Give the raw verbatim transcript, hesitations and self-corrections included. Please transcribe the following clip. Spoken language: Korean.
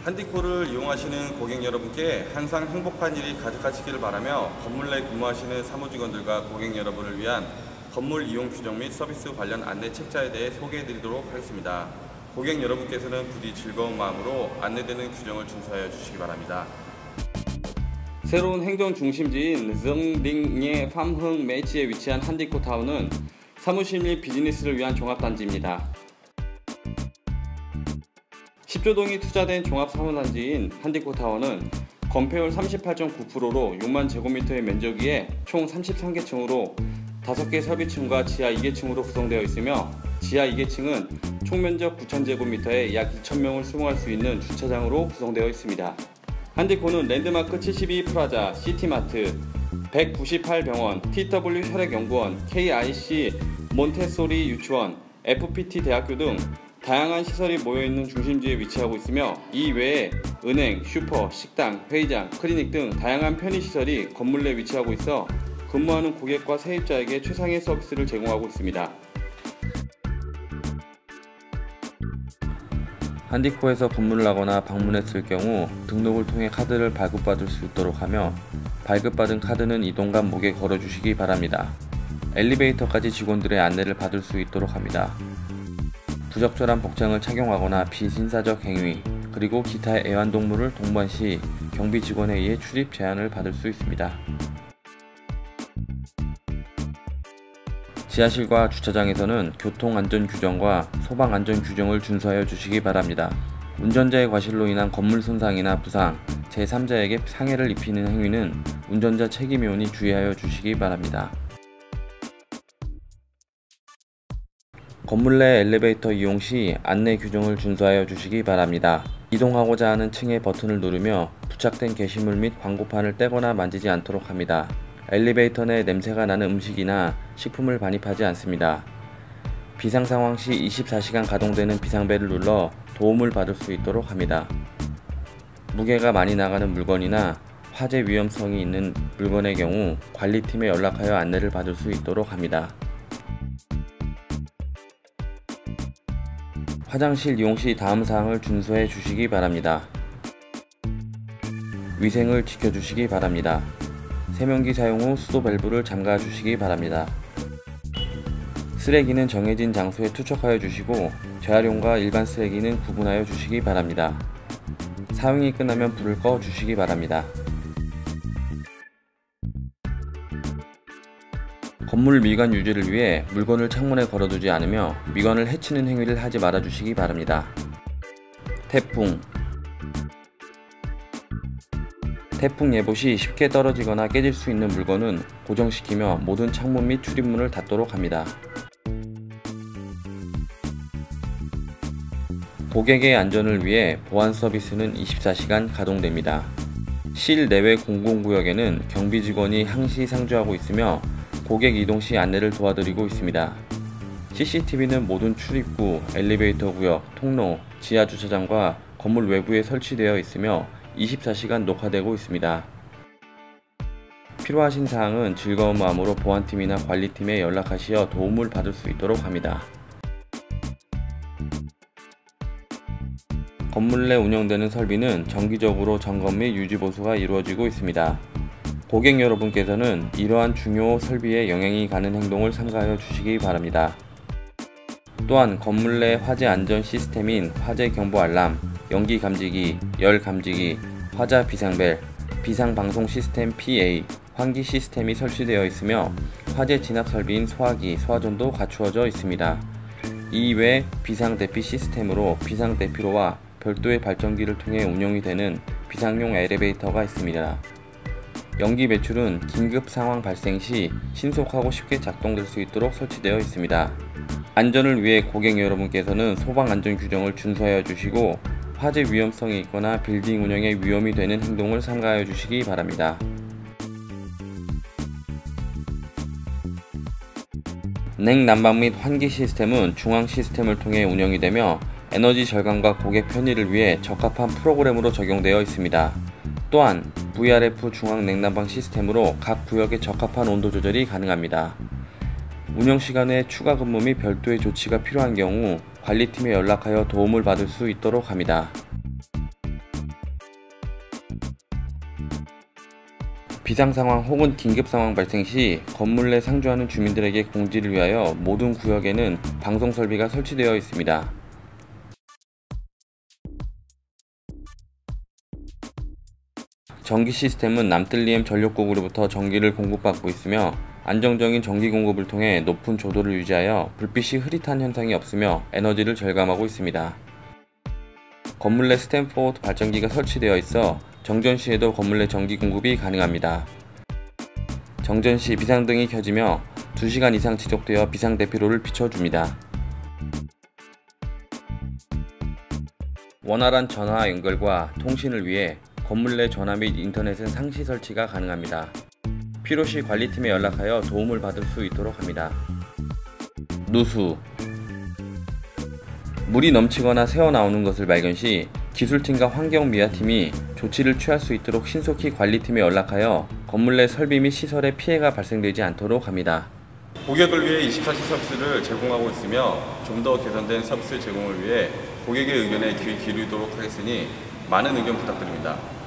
한디코를 이용하시는 고객 여러분께 항상 행복한 일이 가득하시기를 바라며 건물 내 근무하시는 사무직원들과 고객 여러분을 위한 건물 이용 규정 및 서비스 관련 안내 책자에 대해 소개해 드리도록 하겠습니다. 고객 여러분께서는 부디 즐거운 마음으로 안내되는 규정을 준수하여 주시기 바랍니다. 새로운 행정 중심지인 정딩의 팜흥 매치에 위치한 한디코 타운은 사무실 및 비즈니스를 위한 종합단지입니다. 십조동이 투자된 종합사무단지인 한디코 타워는 건폐율 삼십팔 점 구 퍼센트로 육만 제곱미터의 면적위에 총 삼십삼 개 층으로 다섯 개 설비층과 지하 이 개층으로 구성되어 있으며 지하 이 개층은 총 면적 구천 제곱미터에 약 이천 명을 수용할 수 있는 주차장으로 구성되어 있습니다. 한디코는 랜드마크 칠십이 프라자, 시티마트, 백구십팔 병원, 티더블유 혈액연구원, 케이아이씨 몬테소리 유치원, 에프피티 대학교 등 다양한 시설이 모여있는 중심지에 위치하고 있으며 이 외에 은행, 슈퍼, 식당, 회의장, 클리닉 등 다양한 편의시설이 건물 내 위치하고 있어 근무하는 고객과 세입자에게 최상의 서비스를 제공하고 있습니다. 한디코에서 근무를 하거나 방문했을 경우 등록을 통해 카드를 발급받을 수 있도록 하며 발급받은 카드는 이동간 목에 걸어주시기 바랍니다. 엘리베이터까지 직원들의 안내를 받을 수 있도록 합니다. 부적절한 복장을 착용하거나 비신사적 행위, 그리고 기타 애완동물을 동반 시 경비 직원에 의해 출입 제한을 받을 수 있습니다. 지하실과 주차장에서는 교통안전규정과 소방안전규정을 준수하여 주시기 바랍니다. 운전자의 과실로 인한 건물 손상이나 부상, 제삼자에게 상해를 입히는 행위는 운전자 책임요원이 주의하여 주시기 바랍니다. 건물 내 엘리베이터 이용 시 안내 규정을 준수하여 주시기 바랍니다. 이동하고자 하는 층의 버튼을 누르며 부착된 게시물 및 광고판을 떼거나 만지지 않도록 합니다. 엘리베이터 내 냄새가 나는 음식이나 식품을 반입하지 않습니다. 비상상황 시 이십사 시간 가동되는 비상벨을 눌러 도움을 받을 수 있도록 합니다. 무게가 많이 나가는 물건이나 화재 위험성이 있는 물건의 경우 관리팀에 연락하여 안내를 받을 수 있도록 합니다. 화장실 이용 시 다음 사항을 준수해 주시기 바랍니다. 위생을 지켜주시기 바랍니다. 세면기 사용 후 수도 밸브를 잠가 주시기 바랍니다. 쓰레기는 정해진 장소에 투척하여 주시고 재활용과 일반 쓰레기는 구분하여 주시기 바랍니다. 사용이 끝나면 불을 꺼 주시기 바랍니다. 건물 미관 유지를 위해 물건을 창문에 걸어두지 않으며 미관을 해치는 행위를 하지 말아 주시기 바랍니다. 태풍 태풍 예보 시 쉽게 떨어지거나 깨질 수 있는 물건은 고정시키며 모든 창문 및 출입문을 닫도록 합니다. 고객의 안전을 위해 보안 서비스는 이십사 시간 가동됩니다. 실내외 공공구역에는 경비 직원이 항시 상주하고 있으며 고객 이동 시 안내를 도와드리고 있습니다. 씨씨티비는 모든 출입구, 엘리베이터 구역, 통로, 지하 주차장과 건물 외부에 설치되어 있으며 이십사 시간 녹화되고 있습니다. 필요하신 사항은 즐거운 마음으로 보안팀이나 관리팀에 연락하시어 도움을 받을 수 있도록 합니다. 건물 내 운영되는 설비는 정기적으로 점검 및 유지 보수가 이루어지고 있습니다. 고객 여러분께서는 이러한 중요 설비에 영향이 가는 행동을 삼가하여 주시기 바랍니다. 또한 건물 내 화재 안전 시스템인 화재 경보 알람, 연기 감지기, 열 감지기, 화자 비상벨, 비상방송 시스템 피에이, 환기 시스템이 설치되어 있으며 화재 진압 설비인 소화기, 소화전도 갖추어져 있습니다. 이외 비상대피 시스템으로 비상대피로와 별도의 발전기를 통해 운영이 되는 비상용 엘리베이터가 있습니다. 연기 배출은 긴급 상황 발생 시 신속하고 쉽게 작동될 수 있도록 설치되어 있습니다. 안전을 위해 고객 여러분께서는 소방 안전 규정을 준수하여 주시고 화재 위험성이 있거나 빌딩 운영에 위험이 되는 행동을 삼가하여 주시기 바랍니다. 냉난방 및 환기 시스템은 중앙 시스템을 통해 운영이 되며 에너지 절감과 고객 편의를 위해 적합한 프로그램으로 적용되어 있습니다. 또한 브이알에프 중앙 냉난방 시스템으로 각 구역에 적합한 온도 조절이 가능합니다. 운영시간에 추가 근무 및 별도의 조치가 필요한 경우 관리팀에 연락하여 도움을 받을 수 있도록 합니다. 비상 상황 혹은 긴급 상황 발생 시 건물 내 상주하는 주민들에게 공지를 위하여 모든 구역에는 방송 설비가 설치되어 있습니다. 전기 시스템은 남뜰리엠 전력국으로부터 전기를 공급받고 있으며 안정적인 전기 공급을 통해 높은 조도를 유지하여 불빛이 흐릿한 현상이 없으며 에너지를 절감하고 있습니다. 건물 내 스탠포드 발전기가 설치되어 있어 정전 시에도 건물 내 전기 공급이 가능합니다. 정전 시 비상등이 켜지며 두 시간 이상 지속되어 비상대피로를 비춰줍니다. 원활한 전화 연결과 통신을 위해 건물 내 전화 및 인터넷은 상시 설치가 가능합니다. 필요시 관리팀에 연락하여 도움을 받을 수 있도록 합니다. 누수 물이 넘치거나 새어나오는 것을 발견 시 기술팀과 환경미화팀이 조치를 취할 수 있도록 신속히 관리팀에 연락하여 건물 내 설비 및 시설에 피해가 발생되지 않도록 합니다. 고객을 위해 이십사 시 서비스를 제공하고 있으며 좀 더 개선된 서비스 제공을 위해 고객의 의견에 귀 기울이도록 하겠으니 많은 의견 부탁드립니다.